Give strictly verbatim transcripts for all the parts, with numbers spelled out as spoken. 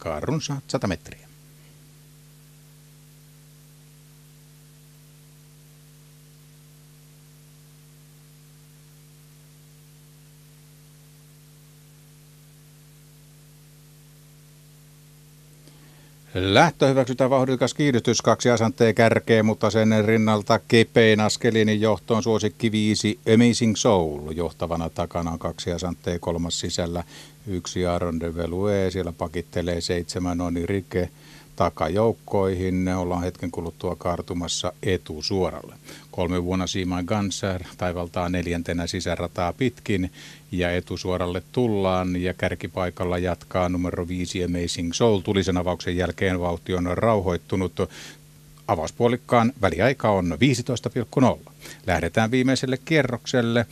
matkaa runsaat sata metriä. Lähtö hyväksytään vauhdikas kiihdytys, kaksi asanteen kärkeä, mutta sen rinnalta kepein askelin johtoon suosikki viisi Amazing Soul. Johtavana takana on kaksi asanteen, kolmas sisällä yksi Aaron de Velue, siellä pakittelee seitsemän Oni Rike takajoukkoihin. Ne ollaan hetken kuluttua kaartumassa etusuoralle. Kolme vuonna Seaman Ganser taivaltaa neljäntenä sisärataa pitkin ja etusuoralle tullaan ja kärkipaikalla jatkaa numero viisi Amazing Soul. Tulisen avauksen jälkeen vauhti on rauhoittunut. Avauspuolikkaan väliaika on viisitoista pilkku nolla. Lähdetään viimeiselle kierrokselle.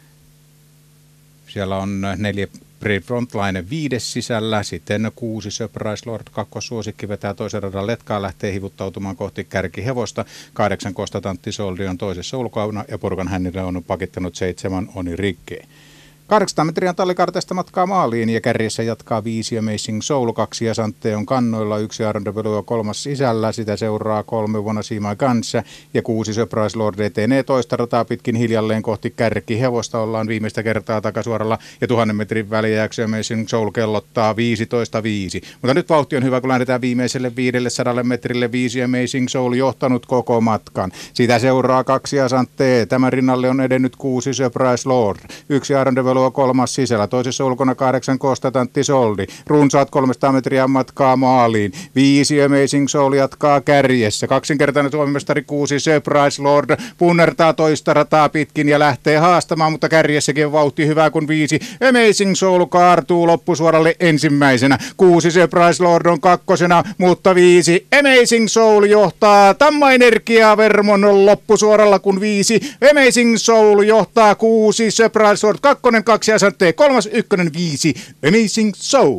Siellä on neljä Frontline viides sisällä, sitten kuusi Surprise Lord, kakkossuosikki vetää toisen radan letkaa, lähtee hivuttautumaan kohti kärkihevosta. Kahdeksan Kostatantti Soldi on toisessa ulkoauna ja porukan hännille on pakittanut seitsemän Oni Rikke. kahdeksansataa metriä tallikartesta matkaa maaliin ja kärjessä jatkaa viisi Amazing Soul, kaksi Asante on kannoilla, yksi Aaron de Velue kolmas sisällä, sitä seuraa kolme vuonna Seaman Ganser ja kuusi Surprise Lord etenee toista rataa pitkin hiljalleen kohti kärkihevosta, ollaan viimeistä kertaa takasuoralla ja tuhannen metrin väliäksi Amazing Soul kellottaa viisitoista viisi. Mutta nyt vauhti on hyvä, kun lähdetään viimeiselle viidelle sadalle metrille, viisi Amazing Soul johtanut koko matkan. Sitä seuraa kaksi Asante, tämän rinnalle on edennyt kuusi Surprise Lord, yksi Aaron de Velue kolmas sisällä, toisessa ulkona kahdeksan Kostatantti Soldi. Runsaat kolmesataa metriä matkaa maaliin. Viisi Amazing Soul jatkaa kärjessä. Kaksinkertainen suomimestari kuusi Surprise Lord punnertaa toista rataa pitkin ja lähtee haastamaan, mutta kärjessäkin vauhti hyvä, kun viisi Amazing Soul kaartuu loppusuoralle ensimmäisenä. Kuusi Surprise Lord on kakkosena, mutta viisi Amazing Soul johtaa Tamma Energiaa Vermon loppusuoralla, kun viisi Amazing Soul johtaa kuusi Surprise Lord kakkonen kaksi Asante, kolmas, ykkönen, viisi, Amazing Soul.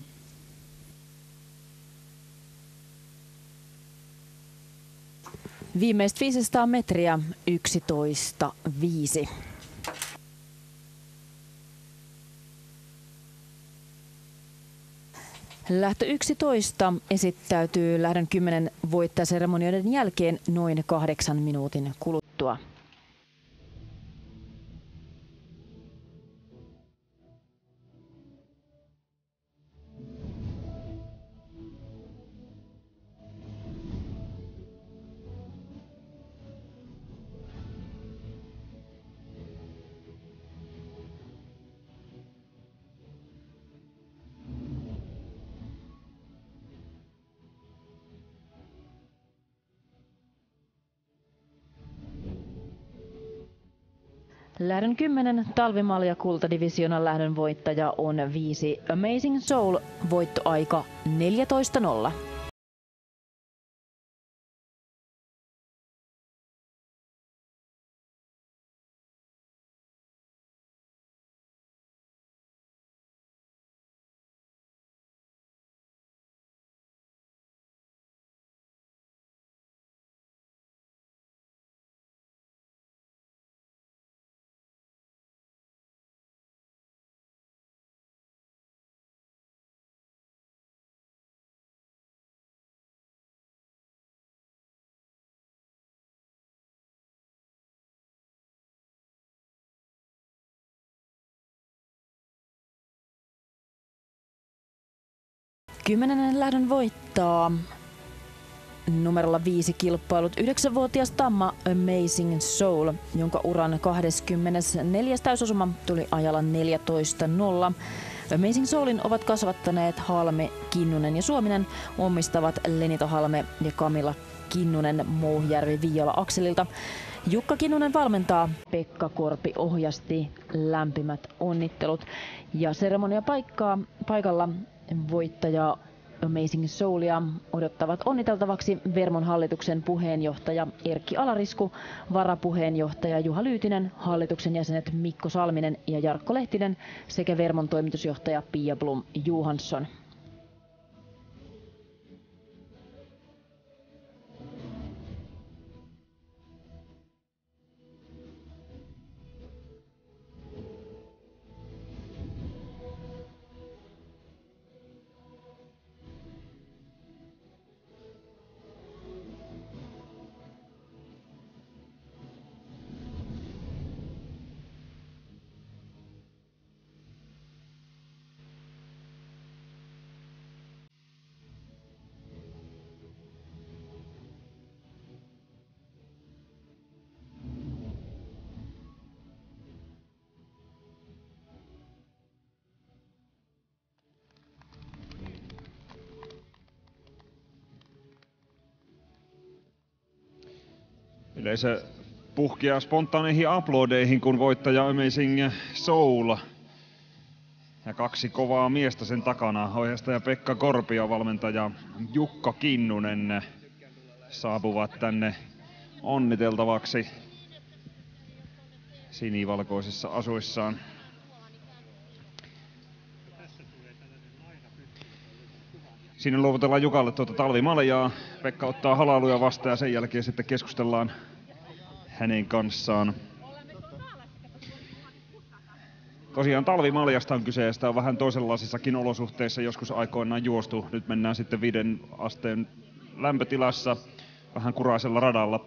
Viimeiset viisisataa metriä, yksitoista viisi. Lähtö yksitoista esittäytyy lähdön kymmenen voittajaseremonioiden jälkeen noin kahdeksan minuutin kuluttua. Lähdön kymmenen talvimalja kultadivisioonan lähdön voittaja on viisi Amazing Soul, voittoaika neljätoista nolla. Kymmenennen lähdön voittaa numerolla viisi kilpailut yhdeksänvuotias Tamma Amazing Soul, jonka uran kaksikymmentäneljä täysosuma tuli ajalla neljätoista nolla. Amazing Soulin ovat kasvattaneet Halme, Kinnunen ja Suominen, omistavat Lenita Halme ja Kamilla Kinnunen Mouhijärvi Viola Akselilta. Jukka Kinnunen valmentaa, Pekka Korpi ohjasti, lämpimät onnittelut. Ja seremonia paikkaa, paikalla voittaja Amazing Soulia odottavat onniteltavaksi Vermon hallituksen puheenjohtaja Erkki Alarisku, varapuheenjohtaja Juha Lyytinen, hallituksen jäsenet Mikko Salminen ja Jarkko Lehtinen sekä Vermon toimitusjohtaja Pia Blom Johansson. Yleisö puhkia spontaaneihin aplodeihin, kun voittaja Amazing Soul ja kaksi kovaa miestä sen takana, ohjastaja Pekka Korpi ja valmentaja Jukka Kinnunen, saapuvat tänne onniteltavaksi sinivalkoisissa asuissaan. Siinä luovutellaan Jukalle tuota talvimaljaa. Pekka ottaa halailuja vastaan ja sen jälkeen sitten keskustellaan hänen kanssaan. Tosiaan talvimaljasta on kyse ja sitä on vähän toisenlaisissakin olosuhteissa joskus aikoinaan juostu. Nyt mennään sitten viiden asteen lämpötilassa vähän kuraisella radalla.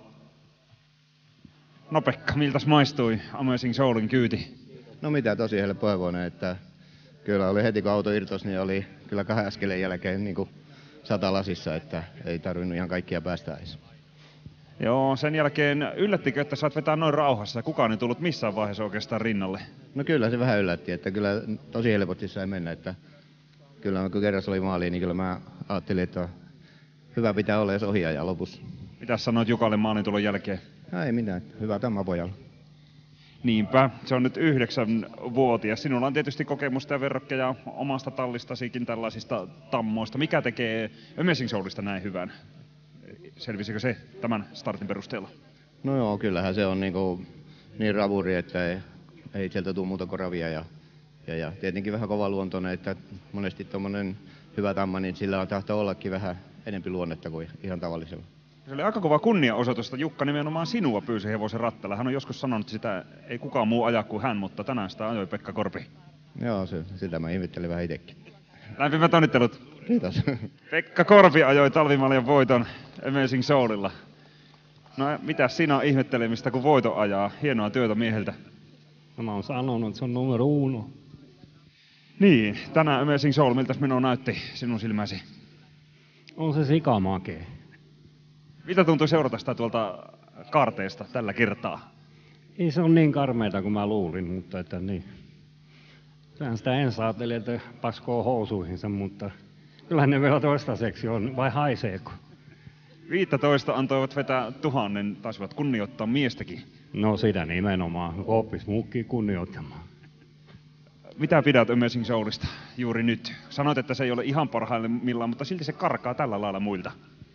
No Pekka, miltäs maistui Amazing Soulin kyyti? No mitä, tosi helppohevoinen, että kyllä oli heti kun auto irtos, niin oli kyllä kahden askeleen jälkeen niin kuin sata lasissa, että ei tarvinnut ihan kaikkia päästä edes. Joo, sen jälkeen yllättikö, että saat vetää noin rauhassa? Kukaan ei tullut missään vaiheessa oikeastaan rinnalle. No kyllä se vähän yllätti, että kyllä tosi helposti sai mennä, että kyllä kun kerran oli maaliin, niin kyllä mä ajattelin, että hyvä pitää olla jos ohjaaja lopussa. Mitä sanoit Jukalle maalin tulon jälkeen? No ei mitään, hyvä tamma pojalla. Niinpä, se on nyt yhdeksänvuotias. Sinulla on tietysti kokemusta ja verrokkeja omasta tallistasikin tällaisista tammoista. Mikä tekee Amazing Soulista näin hyvän? Selvisikö se tämän startin perusteella? No joo, kyllähän se on niin, kuin niin ravuri, että ei, ei sieltä tule muuta kuin ravia. Ja, ja, ja tietenkin vähän kova luontoinen, että monesti tuommoinen hyvä tamma, niin sillä on tahto ollakin vähän enempi luonnetta kuin ihan tavallisella. Se oli aika kova kunniaosoitus, että Jukka nimenomaan sinua pyysi hevosen rattailla. Hän on joskus sanonut, että sitä ei kukaan muu aja kuin hän, mutta tänään sitä ajoi Pekka Korpi. Joo, se, sitä mä ihmettelin vähän itsekin. Lämpimät onnittelut. Kiitos. Pekka Korpi ajoi talvimaljan voiton Amazing Soulilla. No mitä siinä on ihmettelemistä, kun voito ajaa? Hienoa työtä mieheltä. No mä oon sanonut, että se on numero uno. Niin, tänään Amazing Soul, miltäs meno näytti sinun silmäsi? On se sikamakee. Mitä tuntui seurata sitä tuolta kaarteesta tällä kertaa? Ei se on niin karmeita kuin mä luulin, mutta että niin. Kyllähän sitä en saateli, että paskoo housuihinsa, mutta kyllähän ne vielä toistaiseksi on, vai haiseeko? viisitoista antoivat vetää tuhannen, taisivat kunnioittaa miestäkin. No sitä nimenomaan, oppis muukkiin kunnioittamaan. Mitä pidät Amazing Soulista juuri nyt? Sanoit, että se ei ole ihan parhaimmillaan, mutta silti se karkaa tällä lailla muilta.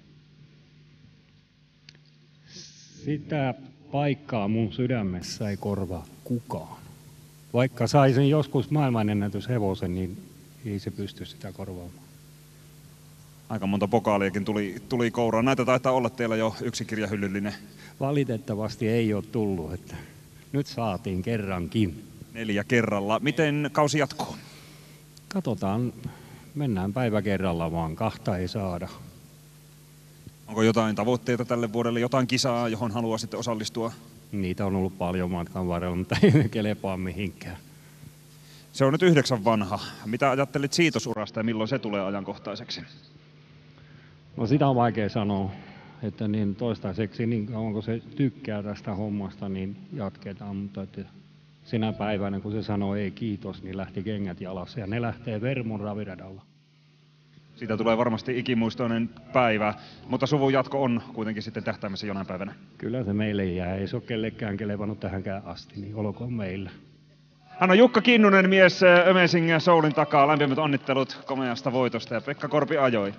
Sitä paikkaa mun sydämessä ei korvaa kukaan. Vaikka saisin joskus maailmanennätyshevosen, niin ei se pysty sitä korvaamaan. Aika monta pokaaliakin tuli, tuli kouraan. Näitä taitaa olla teillä jo yksi kirjahyllyllinen. Valitettavasti ei ole tullut, että nyt saatiin kerrankin. Neljä kerralla. Miten kausi jatkuu? Katsotaan, mennään päivä kerralla vaan, kahta ei saada. Onko jotain tavoitteita tälle vuodelle, jotain kisaa, johon haluaisitte osallistua? Niitä on ollut paljon matkan varrella, mutta ei kelepaa mihinkään. Se on nyt yhdeksän vanha. Mitä ajattelit siitosurasta ja milloin se tulee ajankohtaiseksi? No sitä on vaikea sanoa, että niin toistaiseksi niin kauan kun se tykkää tästä hommasta, niin jatketaan, mutta että sinä päivänä kun se sanoi ei kiitos, niin lähti kengät jalassa ja ne lähtee Vermon raviradalla. Siitä tulee varmasti ikimuistoinen päivä, mutta suvun jatko on kuitenkin sitten tähtäimessä jonain päivänä. Kyllä se meille jää, ei se ole kellekään kelevannut tähänkään asti, niin olkoon meillä. Hän on Jukka Kinnunen, mies Amazing Soulin takaa. Lämpimät onnittelut komeasta voitosta ja Pekka Korpi ajoi.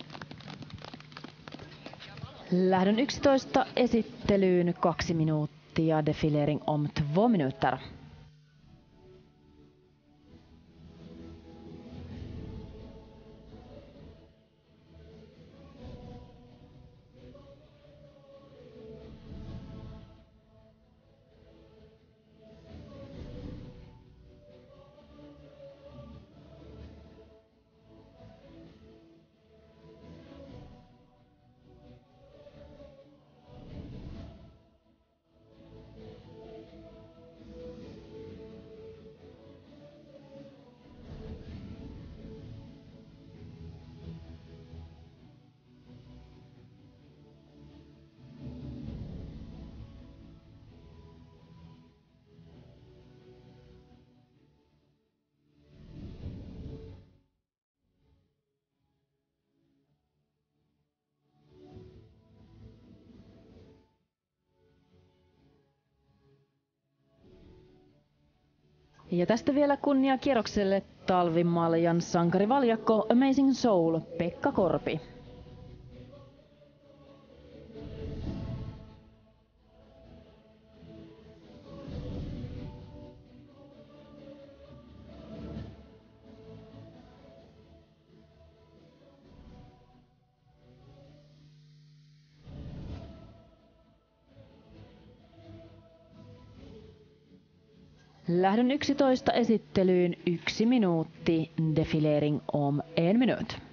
Lähdön yksitoista esittelyyn kaksi minuuttia, defilering om två minuter. Ja tästä vielä kunnia kierrokselle talvimaljan sankarivaljakko Amazing Soul Pekka Korpi. Lähdön yksitoista esittelyyn yksi minuutti, defilering om en minut.